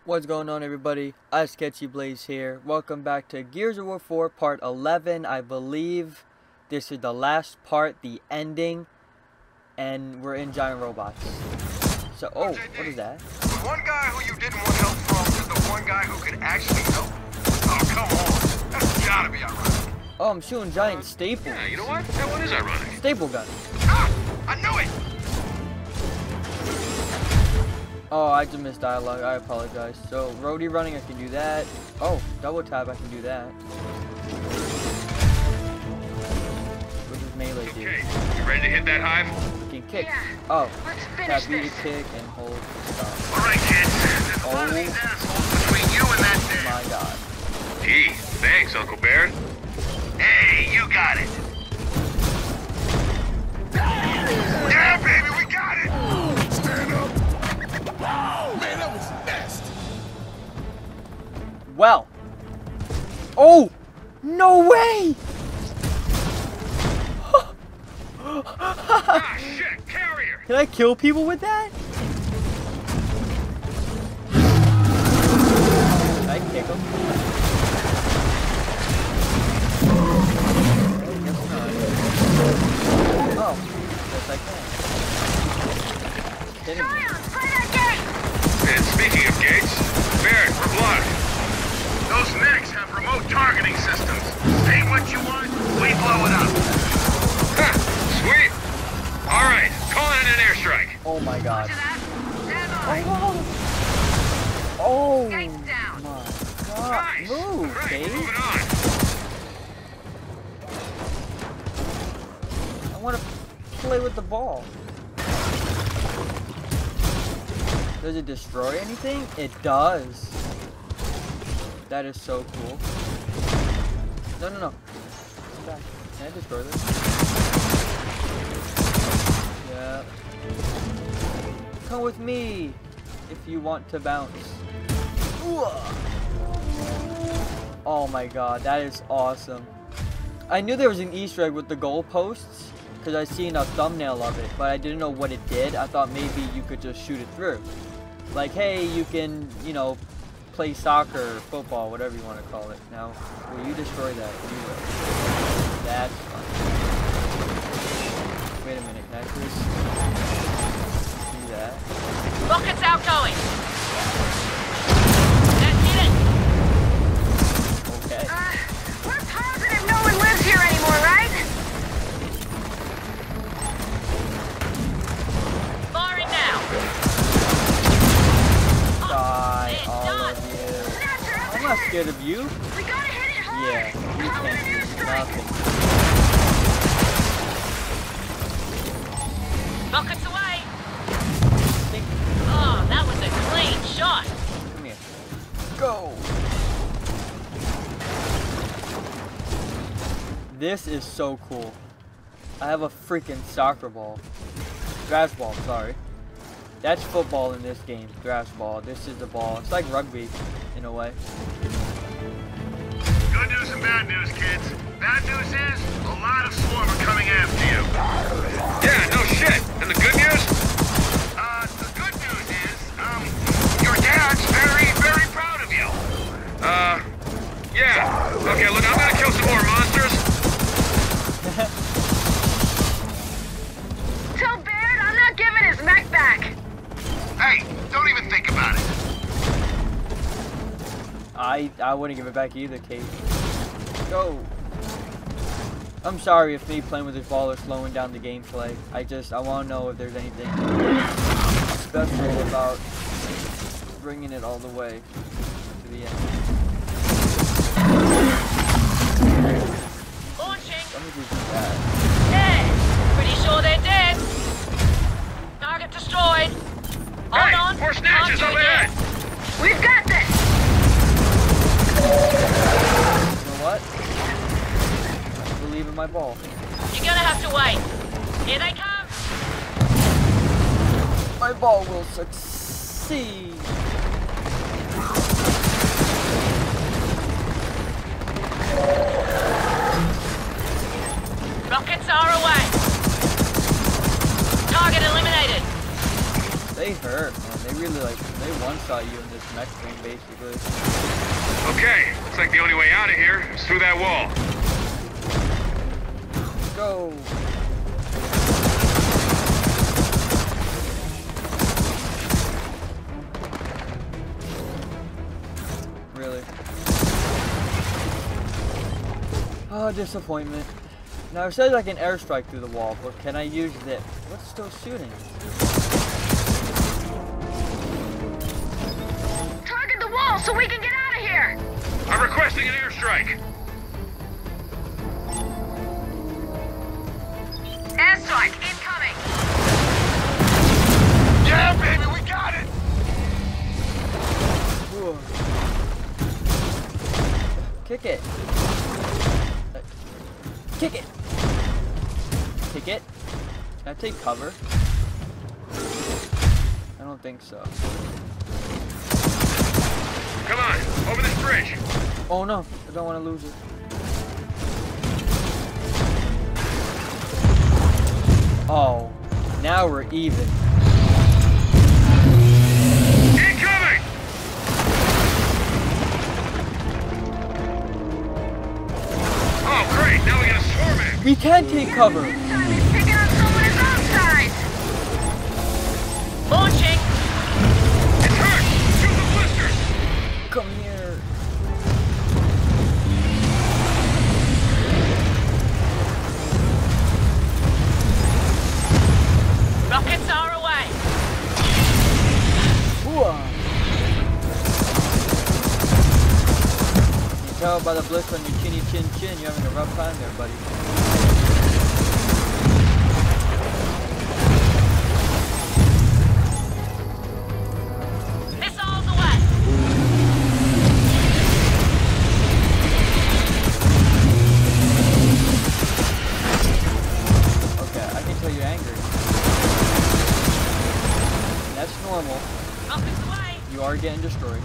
What's going on, everybody? Sketchy Blaze here. Welcome back to Gears of War 4 Part 11. I believe this is the last part, the ending, and we're in giant robots. So, oh, what is that? The one guy who you didn't want help from is the one guy who could actually help. Oh, come on. That's gotta be ironic. Oh, I'm shooting giant staples. Yeah, you know what? That one is ironic. Staple gun. Ah! I knew it! Oh, I just missed dialogue. I apologize. So, roadie running, I can do that. Oh, double tap, I can do that. What does melee do? Okay, you ready to hit that hive? You can kick. Yeah. Oh, Let's finish tap B to this. kick and hold stop. Alright, kids. There's a lot of these assholes between you and that Oh thing. my god. Gee, thanks, Uncle Baron. Hey, you got it. Yeah, baby, we got it! Stand up. Man, that was nasty. Well. Oh! No way! Ah, shit, carrier! Can I kill people with that? Can I kick them? I guess not. Oh, yes I can. Hitting me. And speaking of gates, Baron, we're blocked. Those mechs have remote targeting systems. Say what you want, we blow it up. Ha! Sweet! Alright, calling in an airstrike. Oh my god. Oh. Oh Gates down. my god. Nice! Move, Right, Dave. moving on. I want to play with the ball. Does it destroy anything? It does. That is so cool. No, no, no. Come back. Can I destroy this? Yeah. Come with me if you want to bounce. Ooh. Oh my god, that is awesome. I knew there was an Easter egg with the goalposts because I seen a thumbnail of it, but I didn't know what it did. I thought maybe you could just shoot it through. Like, hey, you can, you know, play soccer or football, whatever you want to call it. Now, will you destroy that? You will. That's fun. Wait a minute, can I just do that? Rockets outgoing. That's it. Okay. We're positive no one lives here anymore, right? Firing now. Die, it's all done. of you. Snatcher up I'm not ahead. scared of you. We gotta hit it hard. Yeah, you Calling can't an do airstrike. nothing. Rockets away. Think, Oh, that was a clean shot. come here. Go! This is so cool. I have a freaking soccer ball. Grass ball, sorry. That's football in this game. Grass ball. This is the ball. It's like rugby, in a way. Good news and bad news, kids. Bad news is, a lot of swarm are coming after you. Yeah, no shit. And the good news? The good news is, your dad's very, very proud of you. Yeah. Okay, look, I'm gonna kill some more monsters. Tell Baird I'm not giving his mech back. Hey, don't even think about it. I wouldn't give it back either, Kate. Go! I'm sorry if me playing with this ball is slowing down the gameplay. I want to know if there's anything special about bringing it all the way to the end. Launching. Let me just do that. Dead. Pretty sure they're dead. Target destroyed. Hold Hey, on. more snatches Can't up do it ahead. yet. We've got this. You know what? I believe in my ball. You're gonna have to wait. Here they come. My ball will succeed. Rockets are away. Target eliminated. They hurt, man. They really they one-shot you in this mech game, basically. Okay, looks like the only way out of here is through that wall. Let's go. Really? Oh, disappointment. Now it says I can airstrike through the wall, but can I use this? What's still shooting? Target the wall so we can get out of here! I'm requesting an airstrike. Airstrike incoming! Yeah, baby, we got it! Ooh. Kick it. Kick it. Kick it. Can I take cover? I don't think so. Come on, over this bridge. Oh no, I don't want to lose it. Oh, now we're even. Incoming! Oh, great, now we got a swarm in. We can take cover. This time he's picking on someone his own size! Launching! It's hurt! Shoot the blisters! Come here. Rockets are away! Ooh. You can tell by the blister on your chinny chin chin, you're having a rough time there, buddy. Missiles away! Okay, I can tell you're angry. That's normal. Rockets away! You are getting destroyed.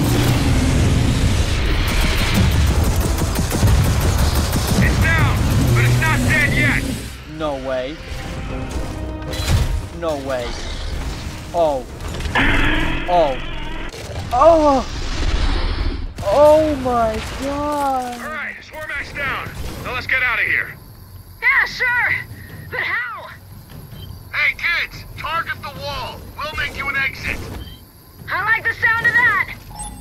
It's down, but it's not dead yet. No way. No way. Oh. Oh. Oh! Oh my god! All right, swarm max down. Now let's get out of here. Yeah, sure! But how? Hey, kids, target the wall. We'll make you an exit. I like the sound of that!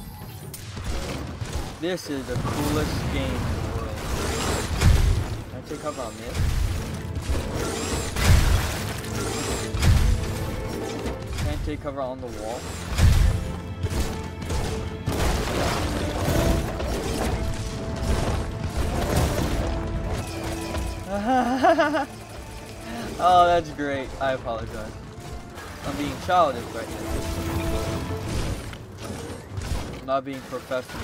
This is the coolest game in the world. Can I take cover on this? Can I take cover on the wall? Oh, that's great. I apologize. I'm being childish right now. I'm not being professional.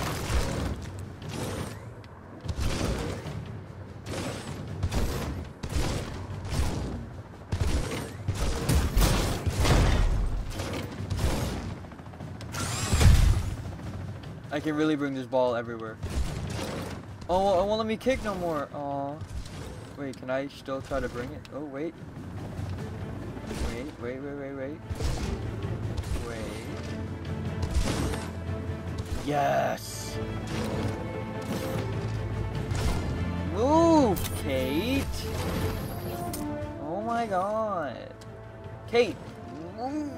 I can really bring this ball everywhere. Oh, it won't let me kick no more. Oh. Wait, can I still try to bring it? Oh, wait. Wait. Yes! Move, Kate! Oh my god. Kate! Move.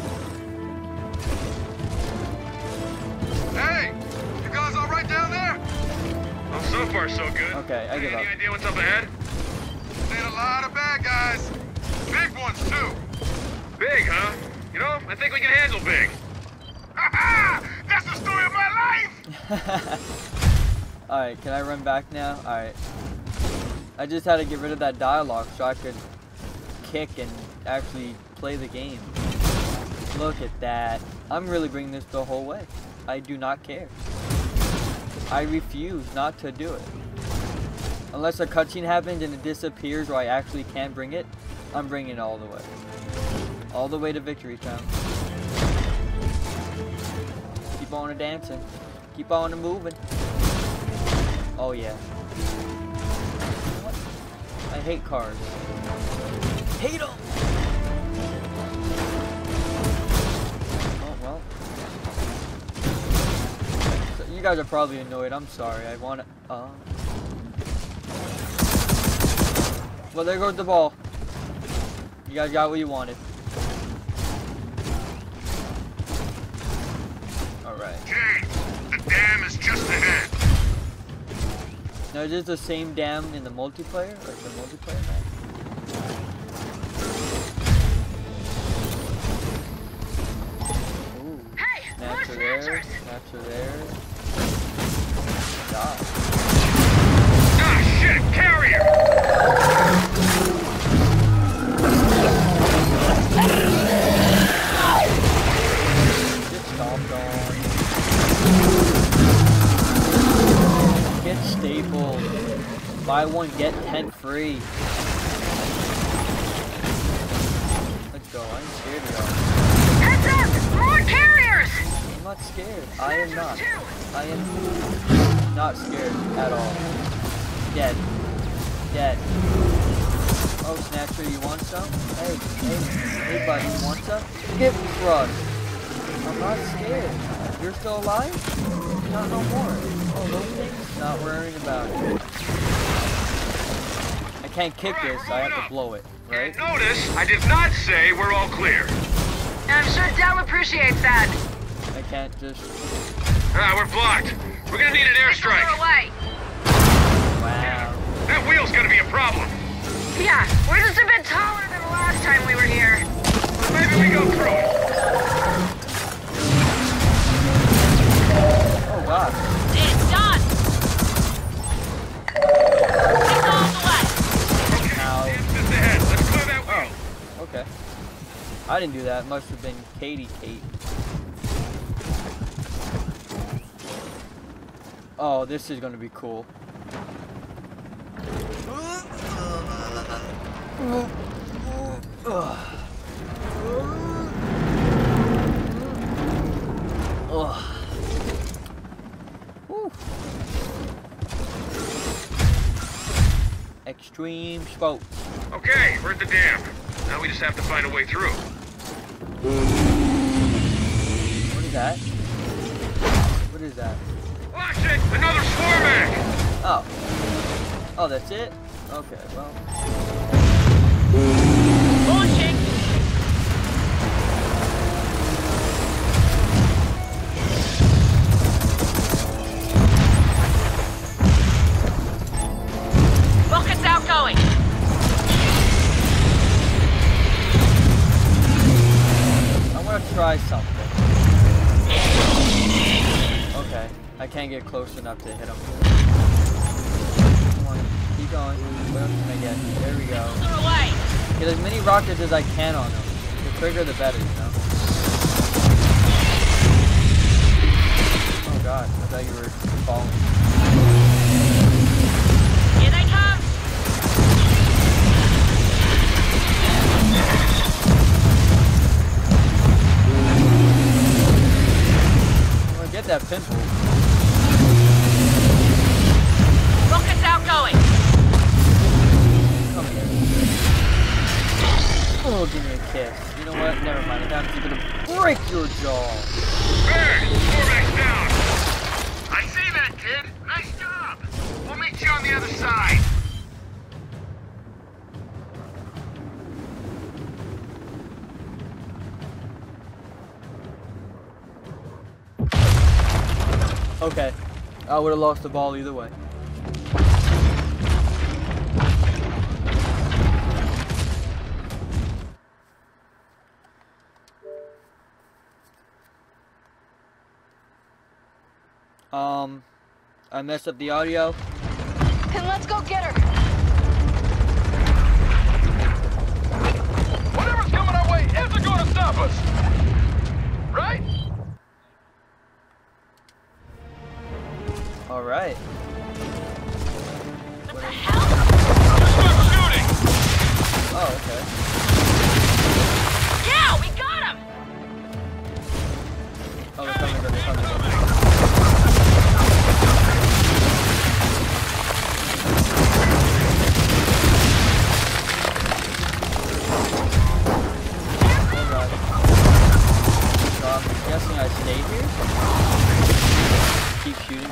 Hey, you guys all right down there? Well, so far so good. Okay, I give up. Any idea what's up ahead? Seen a lot of bad guys. Big ones, too. Big, huh? You know, I think we can handle big. Ha-ha! That's the story of my life! Alright, can I run back now? Alright. I just had to get rid of that dialogue so I could kick and actually play the game. Look at that. I'm really bringing this the whole way. I do not care. I refuse not to do it. Unless a cutscene happens and it disappears or I actually can't bring it, I'm bringing it all the way. All the way to Victory Town. Keep on dancing. Keep on moving. Oh yeah. What? I hate cars. Hate them! guys are probably annoyed. I'm sorry. I want to. Well, there goes the ball. You guys got what you wanted. Alright. Jay, the dam is just ahead. Now, is this the same dam in the multiplayer? Like the multiplayer map? Ooh. Hey, more Snaps are there. snatchers! Snaps are there. God. Ah, shit! Carrier! Get stomped on. Get stapled. Buy one, get 10 free. Let's go. I'm scared to go. Heads up! More carriers! I'm not scared. I am not. Snatchers, too. I am not scared at all. Dead. Dead. Oh, Snatcher, you want some? Hey, hey, buddy, you want some? Get crushed. I'm not scared. You're still alive? Not no more. Oh, those things? Not worrying about it. I can't kick this, I have to blow it, right? And notice, I did not say we're all clear. I'm sure Del appreciates that. I can't just... Ah, we're blocked. We're gonna need an Missiles airstrike. are away. Wow. That wheel's gonna be a problem. Yeah, we're just a bit taller than the last time we were here. Maybe we go through it. Oh, God. It's done. It's all the way. Ow. It's just ahead. Let's clear that wheel. Oh, okay. I didn't do that. It must have been Kate. Oh, this is gonna be cool. Extreme sports. Okay, we're at the dam. Now we just have to find a way through. What is that? What is that? Watch it! Another swarmac! Oh. Oh, that's it? Okay, well. Launching. Rockets outgoing. I want to try something. Okay, I can't get close enough to hit him. Come on, keep going. What else can I get? There we go. They're away. Get as many rockets as I can on him. The quicker the better, you know? Oh god, I thought you were falling. Here they come. I'm gonna get that pimple. Rockets outgoing. Come here. Oh, give me a kiss. You know what? Never mind. I'm gonna break your jaw. Bird! Swarmac's down! I see that, kid. Nice job. We'll meet you on the other side. Okay. I would have lost the ball either way. I messed up the audio. And let's go get her. Whatever's coming our way isn't gonna stop us! Right? Alright. What the hell? Start shooting! Oh, okay. Yeah, we got him. Oh, they're coming, they're coming. I'm guessing I stay here? Keep shooting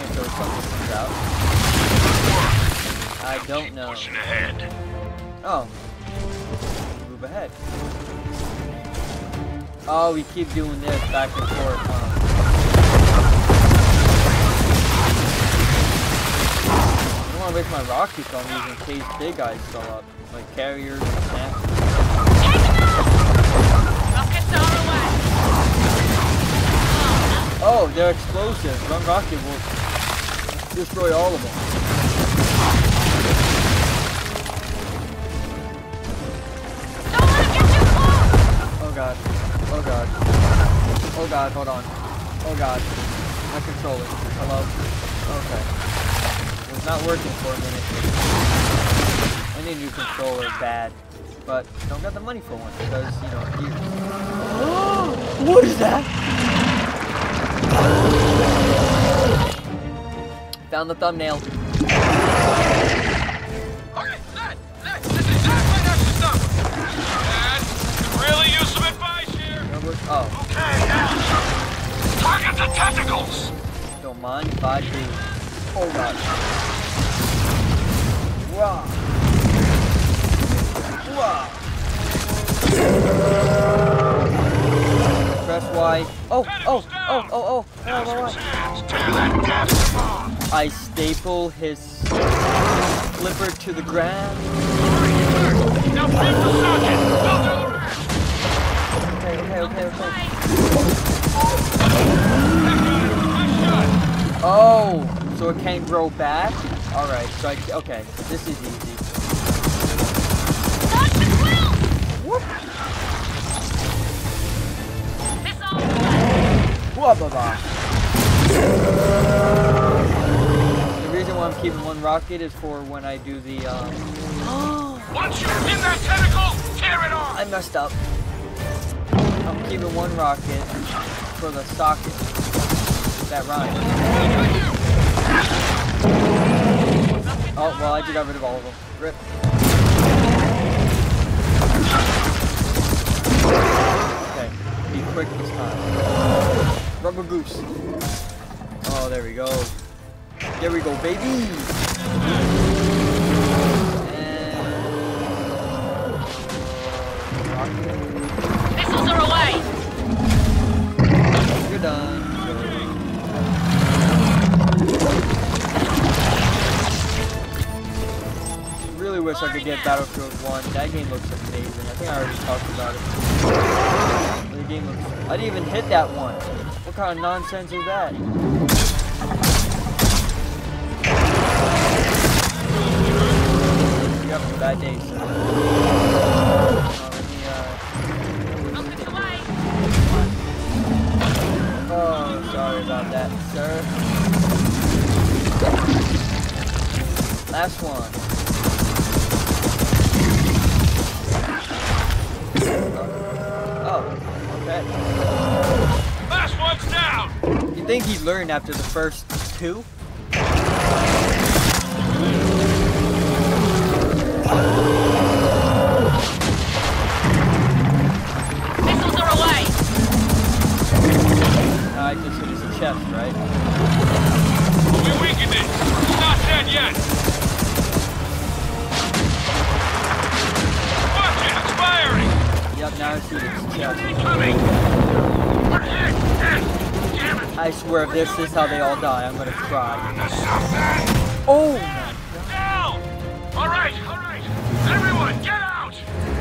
don't know. Pushing ahead. Oh. Move ahead. Oh, we keep doing this back and forth, huh? I don't want to waste my rockets on these in case big guys fill up. Like carriers and snaps. Rockets are away. Oh, they're explosive. One rocket will destroy all of them. Don't let it get too close. Oh god. Oh god. Oh god, hold on. Oh god. My controller. Hello? Okay. It was not working for a minute. I need a new controller bad. But don't got the money for one because, you know, what is that? Found the thumbnail. Okay, let's exactly next to stuff. Dad, could really use some advice here. Oh. Okay, now. Target the tentacles. Don't mind if I do. Oh god. Wow. Wow. Press Y. Oh. I staple his flipper to the ground. Now flip the socket. Okay. Oh, so it can't grow back? Alright, so okay, this is easy. Whoop. Whoop-a-ba. The reason why I'm keeping one rocket is for when I do the, Once you're in that tentacle, tear it off! I messed up. I'm keeping one rocket for the socket. That rhymes. Oh, well, I just got rid of all of them. Rip. Okay, be quick this time. Rubber goose. Oh, there we go. There we go, baby! Missiles are away. You're done. Really wish I could get Battlefield 1. That game looks amazing. I think I already talked about it. The game looks... I didn't even hit that one. What kind of nonsense is that? You have a bad day, sir. Rockets away. Oh, sorry about that, sir. Last one. Oh, okay. Last one's down! You think he'd learn after the first two? Missiles are away. I just hit his chest, right? We weakened it. It's not dead yet. Watch it, it's firing! Yep, now I see his chest. Coming! We're hit! Damn it! I swear if this is how they all die, I'm gonna cry. Something! Oh! Down! Alright! Everyone, get out!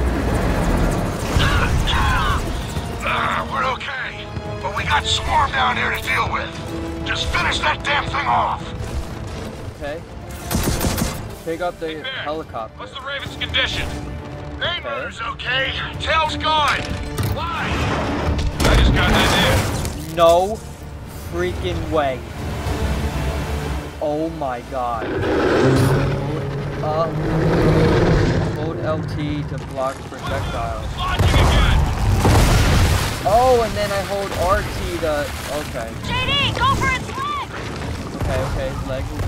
We're okay. But we got Swarm down here to deal with. Just finish that damn thing off. Okay. Pick up the Hey, helicopter. what's the Raven's condition? Raven's okay. Tail's gone. Why? I just got an idea. No freaking way. Oh my god. Hold LT to block projectiles. Launching again. Oh, and then I hold RT to... Okay. JD, go for its leg. Okay, his leg. What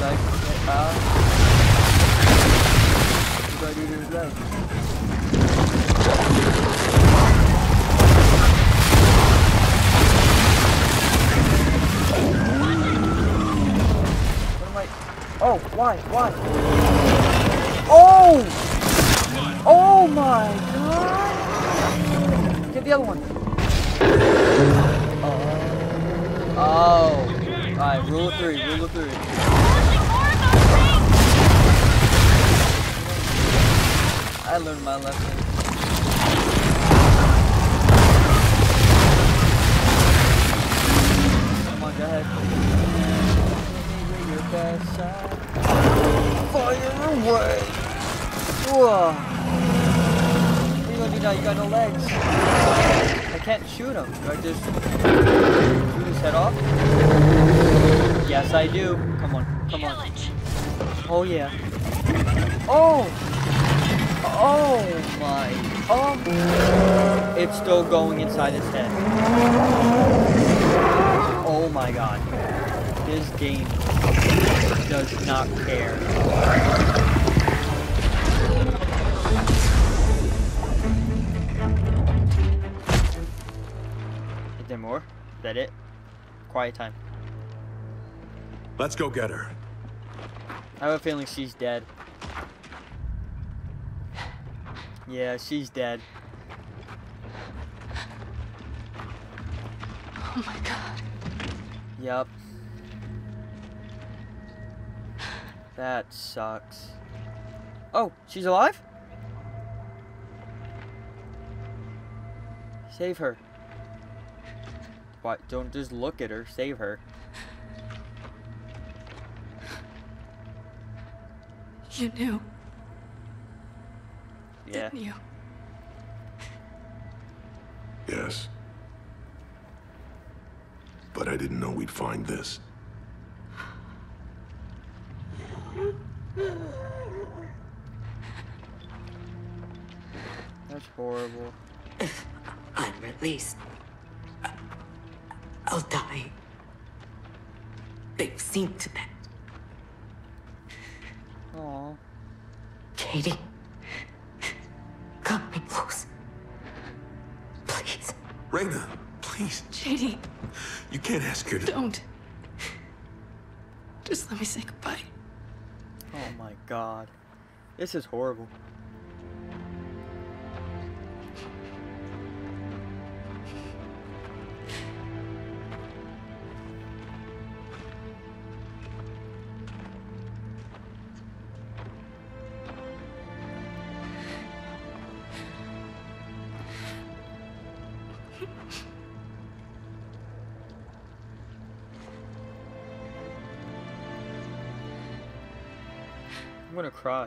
do I do to his leg? What am I... Oh, why? Oh! Oh my god! Get the other one. Oh. Alright, rule of three, rule of three. I learned my lesson. Come on, go ahead. Your best shot. Fire away! Whoa! What are you gonna do now? You got no legs. I can't shoot him. Do I just shoot his head off? Yes, I do. Come on, come on. Oh yeah. Oh! Oh my. Oh! It's still going inside his head. Oh my god. This game does not care. Is there more? Is that it? Quiet time. Let's go get her. I have a feeling she's dead. Yeah, she's dead. Oh my god. Yep. That sucks. Oh, she's alive? Save her. What? Don't just look at her. Save her. You knew. Yeah. Didn't you? Yes. But I didn't know we'd find this. That's horrible. If I'm released, I'll die. They've seen to that. Aww. Katie, cut me loose. Please. Raina, please. JD, You can't ask her to... don't. Just let me say goodbye. Oh my god. This is horrible. I'm gonna cry.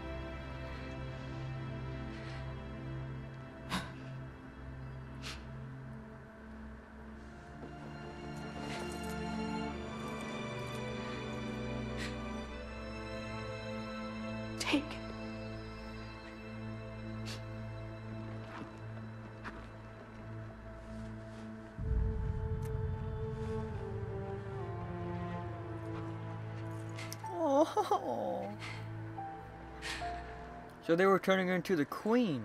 Take it. Oh. So they were turning her into the queen.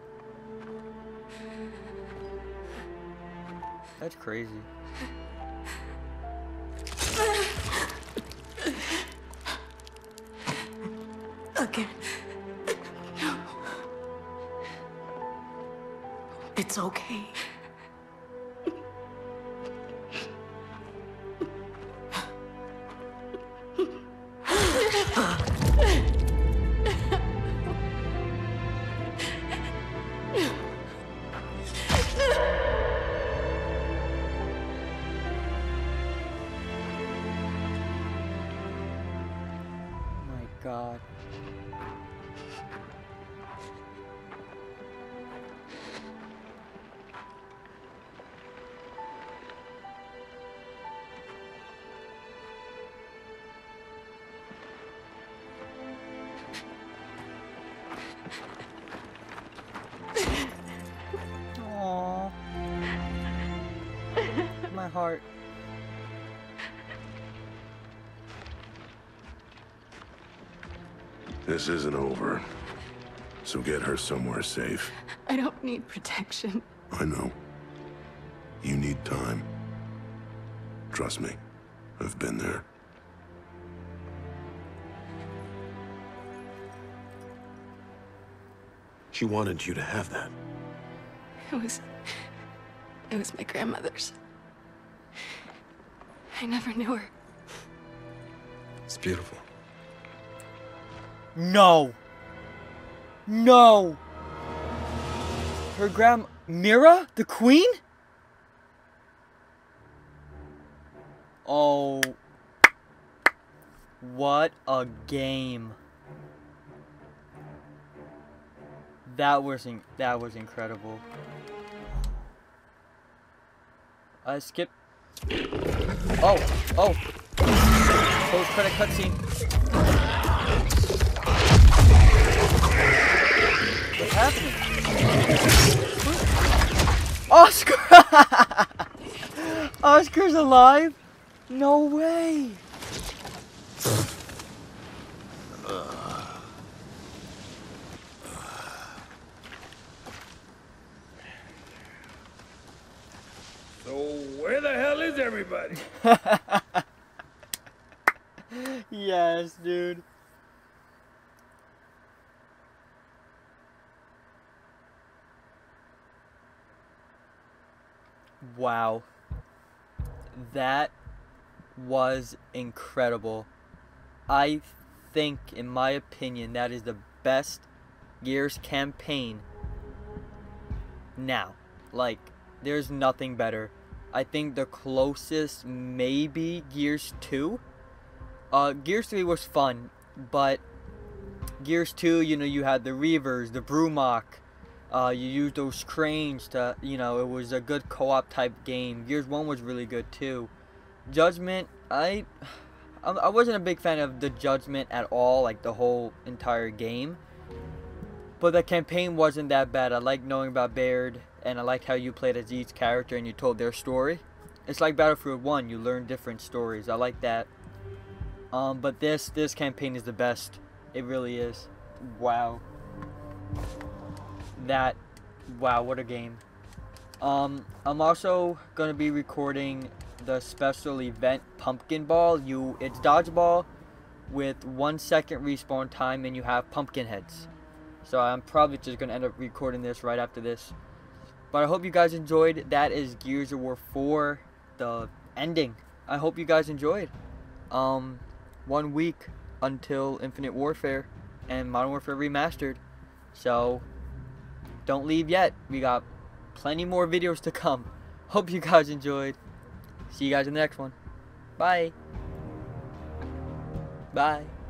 That's crazy. Again. No. It's okay. My god. Aww. My heart. This isn't over. So get her somewhere safe. I don't need protection. I know. You need time. Trust me. I've been there. She wanted you to have that. It was my grandmother's. I never knew her. It's beautiful. No. No. Her Mira? The queen? Oh. What a game. That was incredible. Skip. Oh. Post-credit cutscene. What's happening? Oscar! Oscar's alive? No way. So where the hell is everybody? Yes, dude. Wow. That was incredible. I think, in my opinion, that is the best Gears campaign now. Like, there's nothing better. I think the closest maybe Gears 2. Gears 3 was fun, but Gears 2, you know, you had the Reavers, the Brumach. You used those cranes to, you know, it was a good co-op type game. Gears 1 was really good too. Judgment, I wasn't a big fan of the Judgment at all, like the whole entire game. But the campaign wasn't that bad. I liked knowing about Baird, and I liked how you played as each character and you told their story. It's like Battlefield 1, you learn different stories. I like that. But this campaign is the best. It really is. Wow. Wow, what a game. I'm also gonna be recording the special event Pumpkin Ball. It's dodgeball with 1 second respawn time, and you have pumpkin heads. So I'm probably just gonna end up recording this right after this. But I hope you guys enjoyed. That is Gears of War 4, the ending. I hope you guys enjoyed. 1 week until Infinite Warfare and Modern Warfare Remastered. So don't leave yet. We got plenty more videos to come. Hope you guys enjoyed. See you guys in the next one. Bye. Bye.